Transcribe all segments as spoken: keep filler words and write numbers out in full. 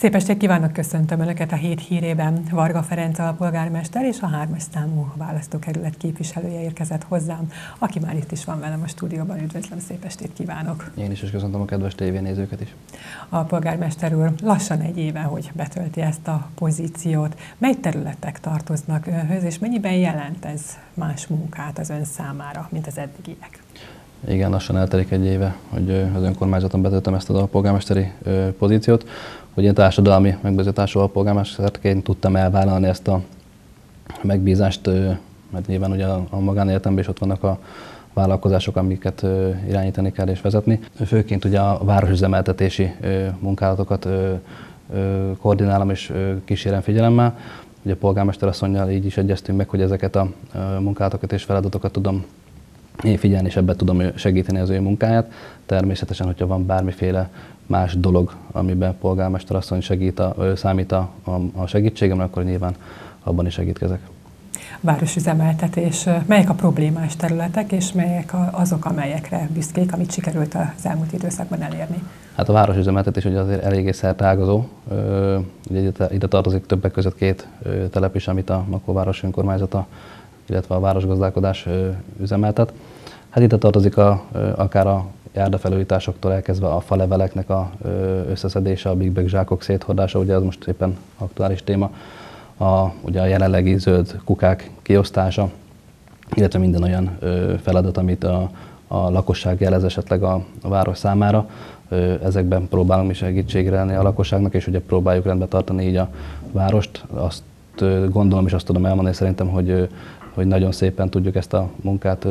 Szép estét kívánok, köszöntöm Önöket a hét hírében. Varga Ferenc alpolgármester és a hármas számú választókerület képviselője érkezett hozzám, aki már itt is van velem a stúdióban. Üdvözlöm, szép estét kívánok! Én is, és köszöntöm a kedves tévénézőket is. A polgármester úr lassan egy éve, hogy betölti ezt a pozíciót. Mely területek tartoznak önhöz, és mennyiben jelent ez más munkát az ön számára, mint az eddigiek? Igen, lassan eltelik egy éve, hogy az önkormányzaton betöltöm ezt az alpolgármesteri pozíciót. Hogy én társadalmi megbízatású alpolgármesterként tudtam elvállalni ezt a megbízást, mert nyilván ugye a magánéletemben is ott vannak a vállalkozások, amiket irányítani kell és vezetni. Főként ugye a városüzemeltetési munkálatokat koordinálom és kísérem figyelemmel. Ugye a polgármester asszonnyal így is egyeztünk meg, hogy ezeket a munkálatokat és feladatokat tudom én figyelni, és ebben tudom segíteni az ő munkáját. Természetesen, hogyha van bármiféle más dolog, amiben polgármester asszony segít a, számít a, a segítségemre, akkor nyilván abban is segítkezek. Városüzemeltetés. Melyek a problémás területek, és melyek azok, amelyekre büszkék, amit sikerült az elmúlt időszakban elérni? Hát a városüzemeltetés ugye azért eléggé szerteágazó. Ugye ide, ide tartozik többek között két telep is, amit a Makóváros önkormányzata, illetve a városgazdálkodás üzemeltet. Hát ide tartozik a, akár a járdafelújításoktól elkezdve a faleveleknek a összeszedése, a big bag zsákok széthordása, ugye az most éppen aktuális téma, a, ugye a jelenlegi zöld kukák kiosztása, illetve minden olyan feladat, amit a, a lakosság jelez esetleg a, a város számára. Ezekben próbálunk mi segítségre lenni a lakosságnak, és ugye próbáljuk rendbe tartani így a várost. Azt gondolom, és azt tudom elmondani szerintem, hogy, hogy nagyon szépen tudjuk ezt a munkát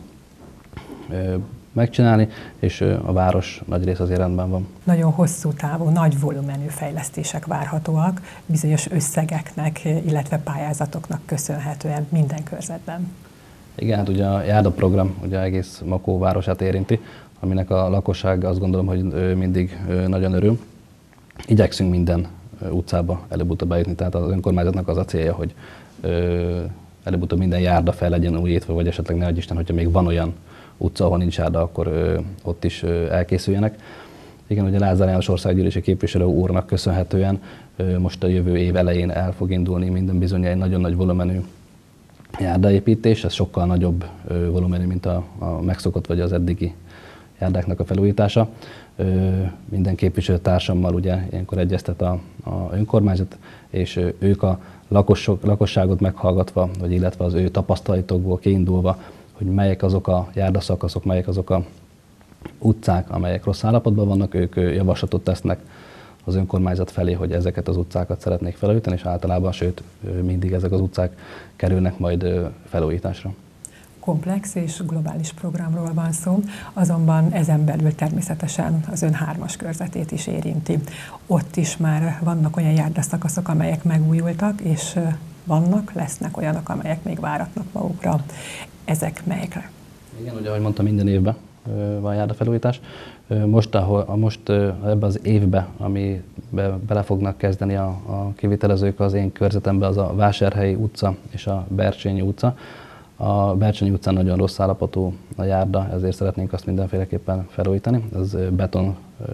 megcsinálni, és a város nagy rész azért rendben van. Nagyon hosszú távú, nagy volumenű fejlesztések várhatóak bizonyos összegeknek, illetve pályázatoknak köszönhetően minden körzetben. Igen, hát ugye a járdaprogram ugye egész Makó városát érinti, aminek a lakosság azt gondolom, hogy mindig nagyon örül. Igyekszünk minden utcába előbb-utóbb bejutni, tehát az önkormányzatnak az a célja, hogy előbb-utóbb minden járda fel legyen újítva, vagy esetleg ne adj Isten, hogyha még van olyan utca, ahol nincs járda, akkor ö, ott is ö, elkészüljenek. Igen, ugye Lázár János országgyűlési képviselő úrnak köszönhetően ö, most a jövő év elején el fog indulni minden bizonnyal egy nagyon nagy volumenű járdaépítés. Ez sokkal nagyobb ö, volumenű, mint a, a megszokott vagy az eddigi járdáknak a felújítása. Ö, minden képviselőtársammal ugye ilyenkor egyeztet a, a önkormányzat, és ö, ők a lakosok, lakosságot meghallgatva, vagy illetve az ő tapasztalatokból kiindulva, hogy melyek azok a járdaszakaszok, melyek azok a utcák, amelyek rossz állapotban vannak, ők javaslatot tesznek az önkormányzat felé, hogy ezeket az utcákat szeretnék felújítani, és általában, sőt, mindig ezek az utcák kerülnek majd felújításra. Komplex és globális programról van szó, azonban ezen belül természetesen az ön hármas körzetét is érinti. Ott is már vannak olyan járdaszakaszok, amelyek megújultak, és vannak, lesznek olyanok, amelyek még váratnak magukra. Ezek melyekre? Igen, ugye, ahogy mondtam, minden évben van járdafelújítás. Most, ahol, most ebben az évben, amiben bele fognak kezdeni a, a kivitelezők az én körzetemben, az a Vásárhelyi utca és a Bercsényi utca. A Bercsényi utcán nagyon rossz állapotú a járda, ezért szeretnénk azt mindenféleképpen felújítani. Ez beton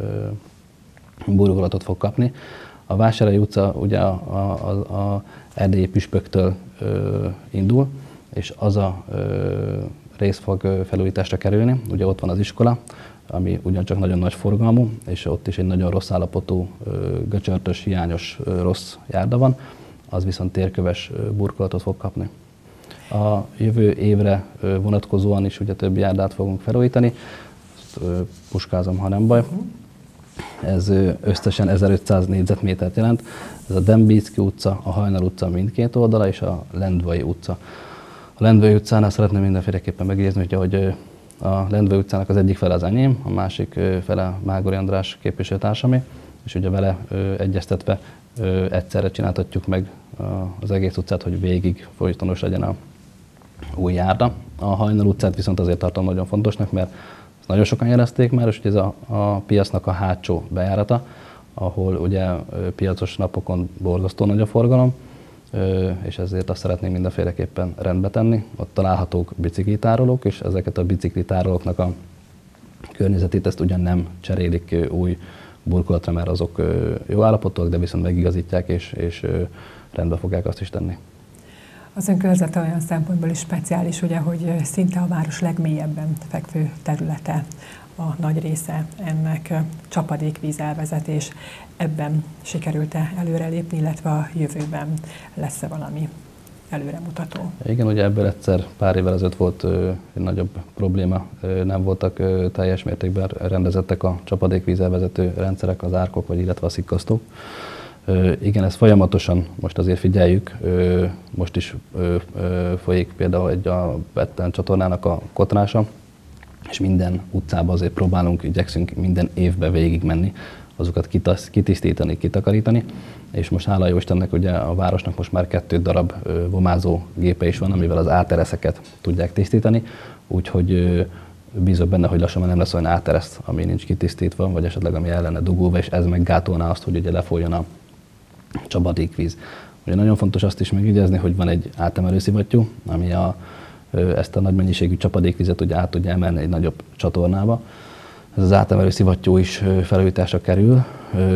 burgolatot fog kapni. A Vásárhelyi utca ugye a, a, a, a erdélyi püspöktől ö, indul, és az a ö, rész fog felújításra kerülni. Ugye ott van az iskola, ami ugyancsak nagyon nagy forgalmú, és ott is egy nagyon rossz állapotú, ö, göcsörtös, hiányos, ö, rossz járda van, az viszont térköves burkolatot fog kapni. A jövő évre ö, vonatkozóan is ugye több járdát fogunk felújítani, ezt ö, puskázom, ha nem baj. Ez ö, összesen ezerötszáz négyzetmétert jelent. Ez a Dembicki utca, a Hajnal utca mindkét oldala, és a Lendvai utca. A Lendvai utcánál szeretném mindenféleképpen megjegyezni, hogy a Lendvai utcának az egyik fele az enyém, a másik fele Mágori András képviselőtársamé, és ugye vele egyeztetve egyszerre csináltatjuk meg az egész utcát, hogy végig folytonos legyen a új járda. A Hajnal utcát viszont azért tartom nagyon fontosnak, mert nagyon sokan jelezték már, és ez a, a piacnak a hátsó bejárata, ahol ugye piacos napokon borzasztó nagy a forgalom, és ezért azt szeretnénk mindenféleképpen rendbe tenni. Ott találhatók biciklitárolók, és ezeket a biciklitárolóknak a környezetét ezt ugyan nem cserélik új burkolatra már azok jó állapotok, de viszont megigazítják és, és rendbe fogják azt is tenni. Az ön körzete olyan szempontból is speciális, ugye, hogy szinte a város legmélyebben fekvő területe a nagy része ennek csapadékvízelvezetés. Ebben sikerült-e előrelépni, illetve a jövőben lesz-e valami előremutató? Igen, ugye ebből egyszer pár évvel ezelőtt volt egy nagyobb probléma, nem voltak teljes mértékben rendezettek a csapadékvízelvezető rendszerek, az árkok, vagy illetve a szikkasztók. Igen, ezt folyamatosan most azért figyeljük, most is folyik például egy a Betten csatornának a kotrása, és minden utcában azért próbálunk, igyekszünk minden évben végigmenni, azokat kitisztítani, kitakarítani, és most hála jó Istennek ugye a városnak most már kettő darab vomázó gépe is van, amivel az átereszeket tudják tisztítani, úgyhogy bízok benne, hogy lassan már nem lesz olyan átereszt, ami nincs kitisztítva, vagy esetleg ami el lenne dugulva, és ez meggátolná azt, hogy ugye lefolyjon a csapadékvíz. Ugye nagyon fontos azt is megjegyezni, hogy van egy átemelő szivattyú, ami a, ezt a nagy mennyiségű csapadékvizet ugye át tudja emelni egy nagyobb csatornába. Ez az átemelő szivattyú is felújításra kerül,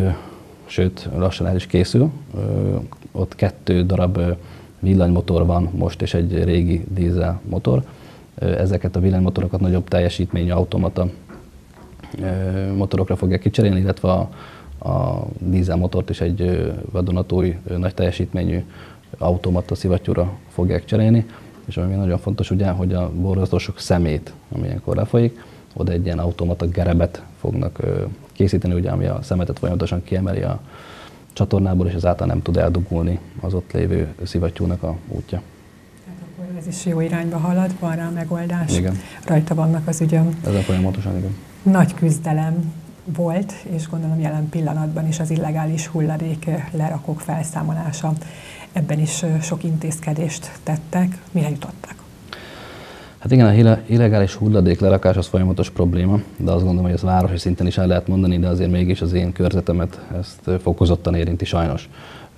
sőt lassan el is készül. Ott kettő darab villanymotor van most, és egy régi dízel motor. Ezeket a villanymotorokat nagyobb teljesítményű automata motorokra fogják kicserélni, illetve a, a dízelmotort is egy vadonatúj nagy teljesítményű automata szivattyúra fogják cserélni. És ami nagyon fontos ugye, hogy a borzasztósok szemét, ami ilyenkor lefolyik, oda egy ilyen automata gerebet fognak készíteni, ugye, ami a szemetet folyamatosan kiemeli a csatornából, és ezáltal nem tud eldugulni az ott lévő szivattyúnak a útja. Tehát akkor ez is jó irányba halad, van rá megoldás. Igen. Rajta vannak az ügyön. Ezen folyamatosan, igen. Nagy küzdelem volt, és gondolom jelen pillanatban is az illegális hulladék lerakók felszámolása. Ebben is sok intézkedést tettek. Mire jutottak? Hát igen, a illegális hulladék lerakás az folyamatos probléma, de azt gondolom, hogy ezt városi szinten is el lehet mondani, de azért mégis az én körzetemet ezt fokozottan érinti sajnos.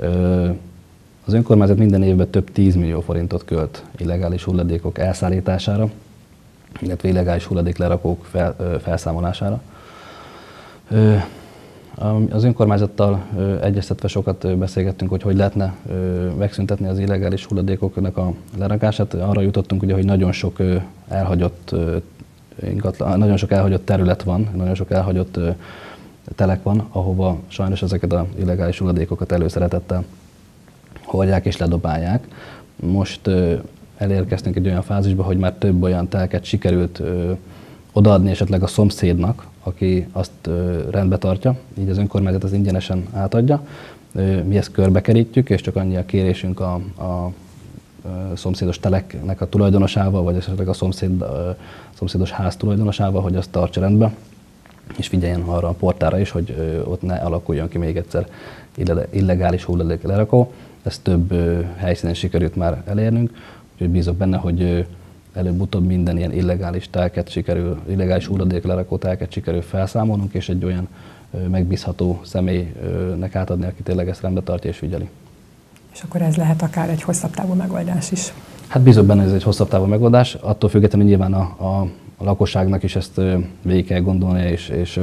Az önkormányzat minden évben több tízmillió forintot költ illegális hulladékok elszállítására, illetve illegális hulladék lerakók fel, felszámolására. Az önkormányzattal egyeztetve sokat beszélgettünk, hogy hogy lehetne megszüntetni az illegális hulladékoknak a lerakását. Arra jutottunk, ugye, hogy nagyon sok elhagyott, nagyon sok elhagyott terület van, nagyon sok elhagyott telek van, ahova sajnos ezeket az illegális hulladékokat előszeretettel hordják és ledobálják. Most elérkeztünk egy olyan fázisba, hogy már több olyan telket sikerült odaadni esetleg a szomszédnak, aki azt rendbe tartja, így az önkormányzat az ingyenesen átadja. Mi ezt körbekerítjük, és csak annyi a kérésünk a, a szomszédos teleknek a tulajdonosával, vagy esetleg a szomszéd, a szomszédos ház tulajdonosával, hogy azt tartsa rendbe, és figyeljen arra a portára is, hogy ott ne alakuljon ki még egyszer illegális hulladék lerakó. Ezt több helyszínen sikerült már elérnünk, úgyhogy bízok benne, hogy előbb-utóbb minden ilyen illegális telket sikerül, illegális hulladék lerakó telket sikerül felszámolnunk, és egy olyan megbízható személynek átadni, aki tényleg ezt rendbe tartja és figyeli. És akkor ez lehet akár egy hosszabb távú megoldás is? Hát bízok benne, hogy ez egy hosszabb távú megoldás. Attól függetlenül nyilván a, a, a lakosságnak is ezt végig kell gondolnia, és, és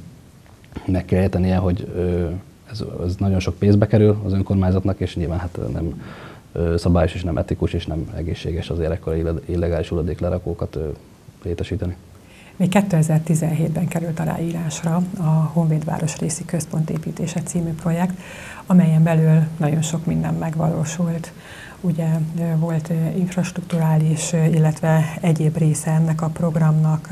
meg kell értenie, hogy ez, ez nagyon sok pénzbe kerül az önkormányzatnak, és nyilván hát nem szabályos és nem etikus és nem egészséges azért ekkora illegális hulladék lerakókat létesíteni. Még kétezer-tizenhétben került aláírásra a Honvéd Városrészi Központ építése című projekt, amelyen belül nagyon sok minden megvalósult. Ugye volt infrastrukturális, illetve egyéb része ennek a programnak.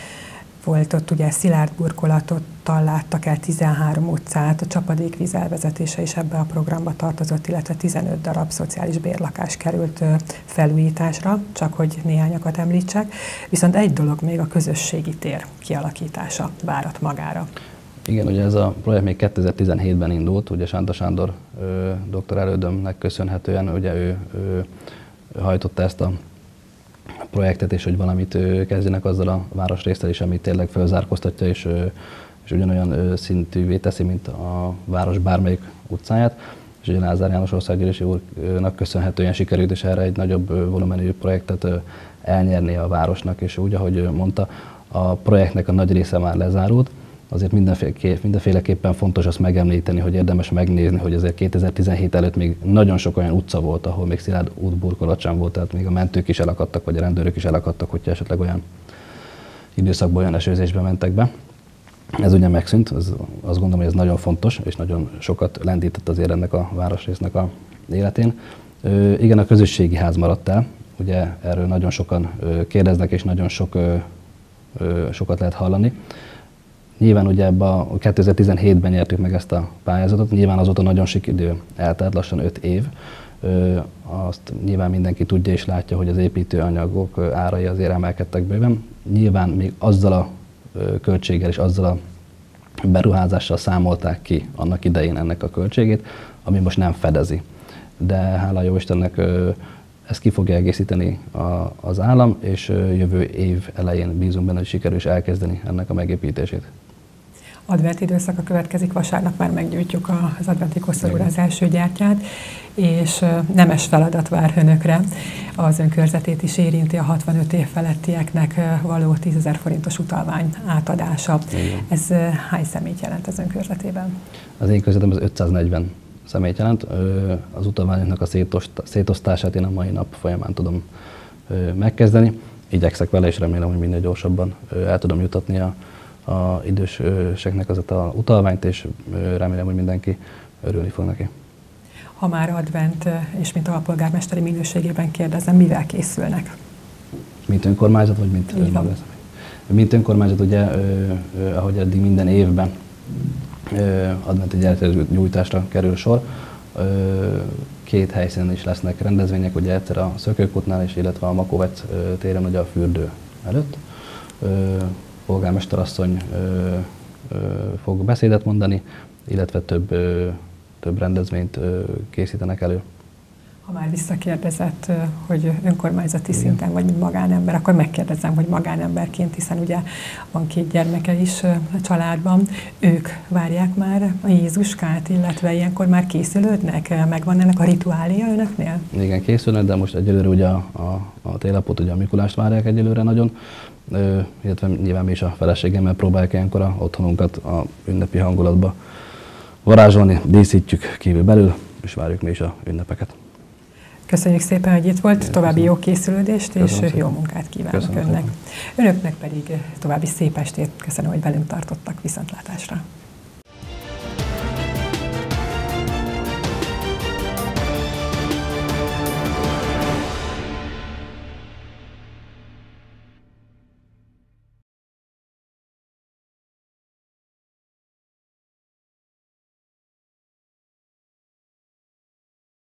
Volt ott ugye szilárd burkolatottal láttak el tizenhárom utcát, a csapadékvíz elvezetése is ebbe a programba tartozott, illetve tizenöt darab szociális bérlakás került felújításra, csak hogy néhányakat említsek. Viszont egy dolog még a közösségi tér kialakítása várat magára. Igen, ugye ez a projekt még kétezer-tizenhétben indult, ugye Sánta Sándor ö, doktor elődömnek köszönhetően, ugye ő, ő hajtotta ezt a projektet, és hogy valamit kezdjenek azzal a városrészsel is, ami tényleg felzárkóztatja, és, és ugyanolyan szintűvé teszi, mint a város bármelyik utcáját. És ugye Lázár János országgyűlési úrnak köszönhetően sikerült is erre egy nagyobb volumenű projektet elnyerni a városnak, és úgy, ahogy mondta, a projektnek a nagy része már lezárult, azért mindenféleképpen, mindenféleképpen fontos azt megemlíteni, hogy érdemes megnézni, hogy azért kétezer-tizenhét előtt még nagyon sok olyan utca volt, ahol még szilárd útburkolat sem volt, tehát még a mentők is elakadtak, vagy a rendőrök is elakadtak, hogyha esetleg olyan időszakban olyan esőzésbe mentek be. Ez ugye megszűnt, ez, azt gondolom, hogy ez nagyon fontos, és nagyon sokat lendített azért ennek a városrésznek a életén. Ö, igen, a közösségi ház maradt el, ugye erről nagyon sokan ö, kérdeznek, és nagyon sok, ö, ö, sokat lehet hallani. Nyilván ugye ebben a kétezer-tizenhétben nyertük meg ezt a pályázatot, nyilván azóta nagyon sok idő eltelt, lassan öt év. Ö, azt nyilván mindenki tudja és látja, hogy az építőanyagok árai azért emelkedtek bőven. Nyilván még azzal a költséggel és azzal a beruházással számolták ki annak idején ennek a költségét, ami most nem fedezi. De hála jó Istennek ezt ki fogja egészíteni az állam, és jövő év elején bízunk benne, hogy sikerül is elkezdeni ennek a megépítését. Advent időszaka következik, vasárnap már meggyújtjuk az adventi koszorúra az első gyertyát, és nemes feladat vár önökre. Az ön körzetét is érinti a hatvanöt év felettieknek való tízezer forintos utalvány átadása. Igen. Ez hány személyt jelent az ön körzetében? Az én körzetem az ötszáznegyven személyt jelent. Az utalványoknak a szétosztását én a mai nap folyamán tudom megkezdeni. Igyekszek vele, és remélem, hogy minél gyorsabban el tudom jutatni a a időseknek az a utalványt, és remélem, hogy mindenki örülni fog neki. Ha már advent, és mint alpolgármesteri minőségében kérdezem, mivel készülnek? Mint önkormányzat, vagy mint önmagam? Mint önkormányzat, ugye, ahogy eddig minden évben adventi gyertyagyújtásra kerül sor. Két helyszínen is lesznek rendezvények, ugye egyszer a Szökőkútnál is, illetve a Makovec téren, ugye a fürdő előtt. Polgármesterasszony ö, ö, fog beszédet mondani, illetve több, ö, több rendezvényt ö, készítenek elő. Ha már visszakérdezett, hogy önkormányzati Igen. szinten vagy mint magánember, akkor megkérdezem, hogy magánemberként, hiszen ugye van két gyermeke is a családban, ők várják már a Jézuskát, illetve ilyenkor már készülődnek? Megvan ennek a rituália önöknél? Igen, készülnek, de most egyelőre ugye a, a, a télapót, ugye a Mikulást várják egyelőre nagyon, Ö, illetve nyilván mi is a feleségemmel próbáljuk ilyenkor a otthonunkat a ünnepi hangulatba varázsolni, díszítjük kívül belül, és várjuk mi is a ünnepeket. Köszönjük szépen, hogy itt volt, további jó készülődést, és Köszönöm jó munkát kívánok Köszönöm önnek. Szépen. Önöknek pedig további szép estét, köszönöm, hogy velünk tartottak, viszontlátásra.